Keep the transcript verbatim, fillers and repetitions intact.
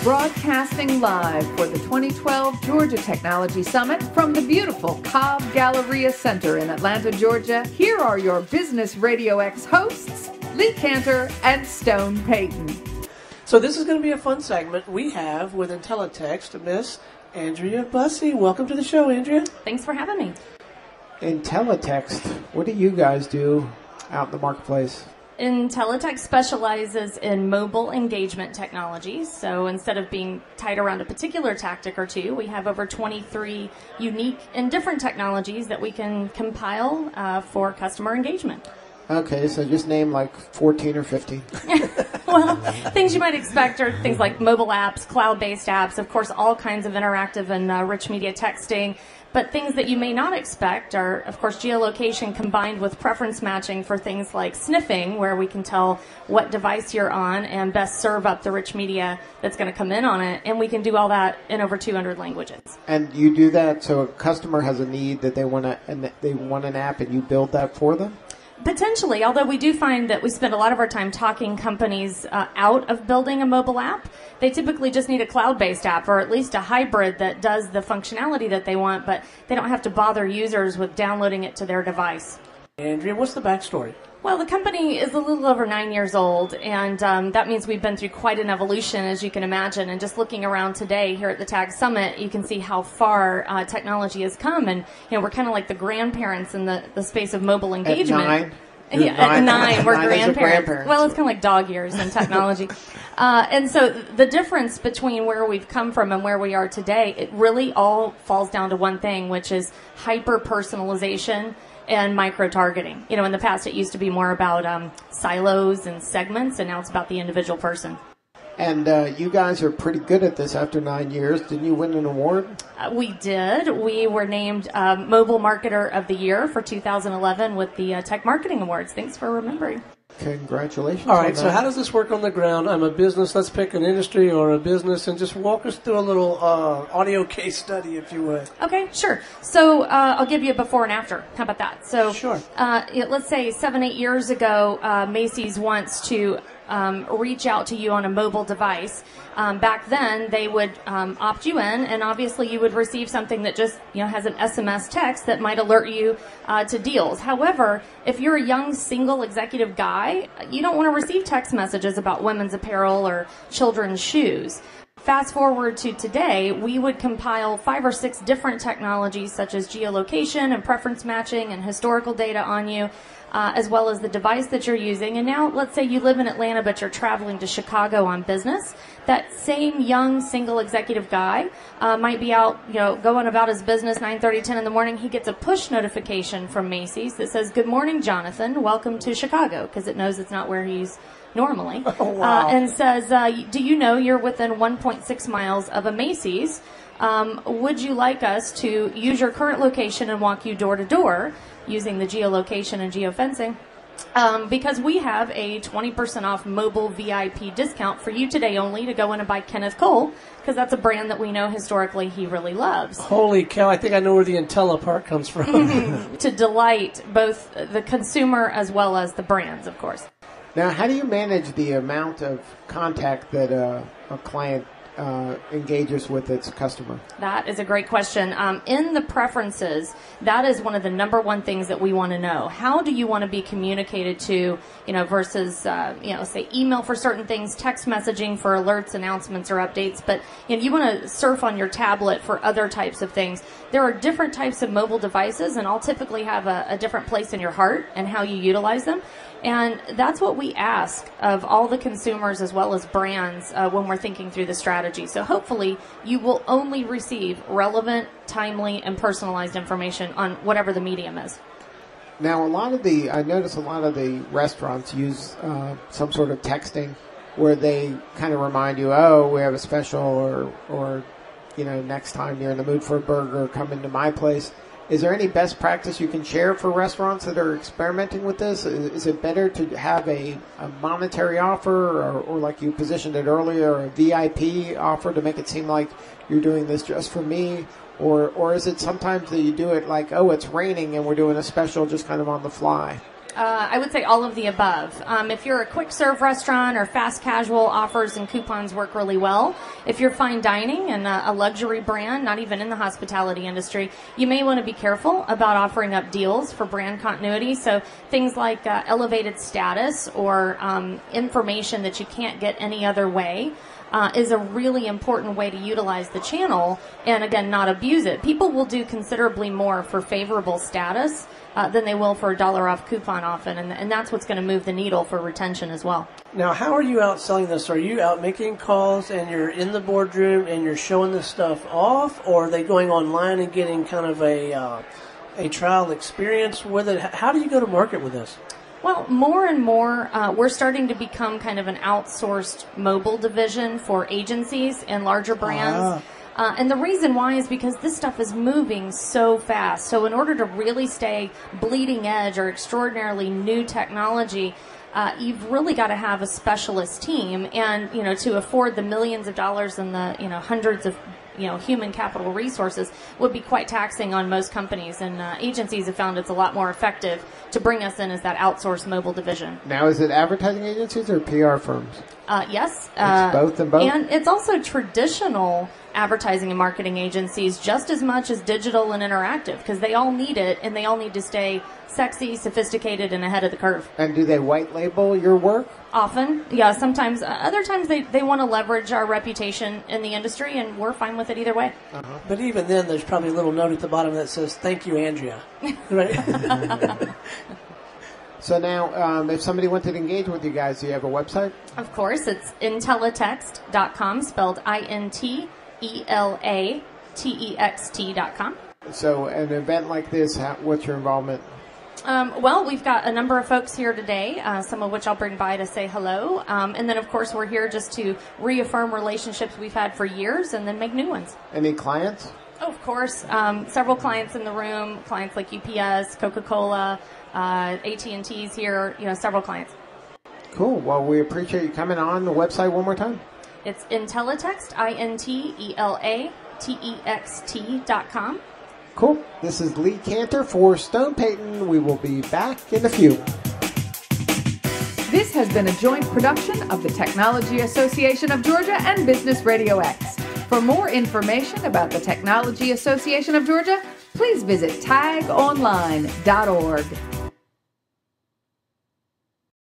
Broadcasting live for the twenty twelve Georgia Technology Summit from the beautiful Cobb Galleria Center in Atlanta, Georgia, here are your Business Radio X hosts, Lee Cantor and Stone Payton. So this is going to be a fun segment we have with IntelliText, Miss Andrea Bussey. Welcome to the show, Andrea. Thanks for having me. IntelliText, what do you guys do out in the marketplace? IntelliText specializes in mobile engagement technologies. So instead of being tied around a particular tactic or two, we have over twenty-three unique and different technologies that we can compile uh, for customer engagement. Okay, so just name like fourteen or fifteen. Well, things you might expect are things like mobile apps, cloud-based apps, of course, all kinds of interactive and uh, rich media texting. But things that you may not expect are, of course, geolocation combined with preference matching for things like sniffing, where we can tell what device you're on and best serve up the rich media that's going to come in on it. And we can do all that in over two hundred languages. And you do that so a customer has a need that they want to, and they want an app, and you build that for them? Potentially, although we do find that we spend a lot of our time talking companies uh, out of building a mobile app. They typically just need a cloud-based app or at least a hybrid that does the functionality that they want, but they don't have to bother users with downloading it to their device. Andrea, what's the backstory? Well, the company is a little over nine years old, and um, that means we've been through quite an evolution, as you can imagine. And just looking around today here at the TAG Summit, you can see how far uh, technology has come. And, you know, we're kind of like the grandparents in the, the space of mobile engagement. At nine? Yeah, at nine, we're nine grandparents. grandparents. Well, it's kind of like dog years in technology. uh, and so the difference between where we've come from and where we are today, it really all falls down to one thing, which is hyper-personalization and micro-targeting. You know, in the past, it used to be more about um, silos and segments, and now it's about the individual person. And uh, you guys are pretty good at this after nine years. Didn't you win an award? Uh, we did. We were named uh, Mobile Marketer of the Year for two thousand eleven with the uh, Tech Marketing Awards. Thanks for remembering. Congratulations. All right, on so that. how does this work on the ground? I'm a business. Let's pick an industry or a business and just walk us through a little uh, audio case study, if you would. Okay, sure. So uh, I'll give you a before and after. How about that? So Sure. Uh, it- let's say seven, eight years ago, uh, Macy's wants to um, reach out to you on a mobile device. Um, back then, they would um, opt you in, and obviously you would receive something that just, you know, has an S M S text that might alert you uh, to deals. However, if you're a young single executive guy, you don't want to receive text messages about women's apparel or children's shoes. Fast forward to today, we would compile five or six different technologies such as geolocation and preference matching and historical data on you, uh, as well as the device that you're using. And now, let's say you live in Atlanta, but you're traveling to Chicago on business. That same young single executive guy uh, might be out, you know, going about his business nine thirty, ten in the morning. He gets a push notification from Macy's that says, "Good morning, Jonathan. Welcome to Chicago," because it knows it's not where he's normally, Oh, wow. uh, and says, uh, "Do you know you're within one point six miles of a Macy's? Um, would you like us to use your current location and walk you door to door using the geolocation and geofencing? Um, because we have a twenty percent off mobile V I P discount for you today only to go in and buy Kenneth Cole, because that's a brand that we know historically he really loves." Holy cow, I think I know where the Intella part comes from. To delight both the consumer as well as the brands, of course. Now, how do you manage the amount of contact that uh, a client uh, engages with its customer? That is a great question. Um, in the preferences, that is one of the number one things that we want to know. How do you want to be communicated to, you know, versus, uh, you know, say email for certain things, text messaging for alerts, announcements, or updates. But, you know, you want to surf on your tablet for other types of things. There are different types of mobile devices, and all typically have a, a different place in your heart and how you utilize them. And that's what we ask of all the consumers as well as brands uh, when we're thinking through the strategy. So hopefully you will only receive relevant, timely, and personalized information on whatever the medium is. Now, a lot of the, I notice a lot of the restaurants use uh, some sort of texting where they kind of remind you, oh, we have a special, or, or, you know, next time you're in the mood for a burger, come into my place. Is there any best practice you can share for restaurants that are experimenting with this? Is, is it better to have a, a monetary offer, or, or like you positioned it earlier, a V I P offer to make it seem like you're doing this just for me? Or, or is it sometimes that you do it like, oh, it's raining and we're doing a special just kind of on the fly? Uh, I would say all of the above. Um, if you're a quick serve restaurant or fast casual, offers and coupons work really well. If you're fine dining and a, a luxury brand, not even in the hospitality industry, you may want to be careful about offering up deals for brand continuity. So things like uh, elevated status or um, information that you can't get any other way Uh, is a really important way to utilize the channel and, again, not abuse it. People will do considerably more for favorable status uh, than they will for a dollar off coupon often, and, and that's what's going to move the needle for retention as well. Now, how are you out selling this? Are you out making calls and you're in the boardroom and you're showing this stuff off, or are they going online and getting kind of a, uh, a trial experience with it? How do you go to market with this? Well, more and more, uh, we're starting to become kind of an outsourced mobile division for agencies and larger brands. Ah. Uh, and the reason why is because this stuff is moving so fast. So in order to really stay bleeding edge or extraordinarily new technology, uh, you've really got to have a specialist team. And, you know, to afford the millions of dollars and the, you know, hundreds of you know, human capital resources would be quite taxing on most companies, and uh, agencies have found it's a lot more effective to bring us in as that outsourced mobile division. Now, is it advertising agencies or P R firms? Uh, yes. It's uh, both and both? And it's also traditional advertising and marketing agencies just as much as digital and interactive, because they all need it, and they all need to stay sexy, sophisticated, and ahead of the curve. And do they white label your work? Often, yeah, sometimes. Uh, other times they, they want to leverage our reputation in the industry, and we're fine with it either way. Uh-huh. But even then, there's probably a little note at the bottom that says, "Thank you, Andrea." Right? So now, um, if somebody wanted to engage with you guys, do you have a website? Of course, it's Intelatext dot com, spelled I N T E L A T E X T dot com. So an event like this, how, what's your involvement? Um, well, we've got a number of folks here today, uh, some of which I'll bring by to say hello. Um, and then, of course, we're here just to reaffirm relationships we've had for years and then make new ones. Any clients? Oh, of course. Um, several clients in the room, clients like U P S, Coca-Cola, uh, A T and T's here, you know, several clients. Cool. Well, we appreciate you coming on the website one more time. It's Intelatext, I N T E L A T E X T dot com. Cool. This is Lee Cantor for Stone Payton. We will be back in a few. This has been a joint production of the Technology Association of Georgia and Business Radio X. For more information about the Technology Association of Georgia, please visit tag online dot org.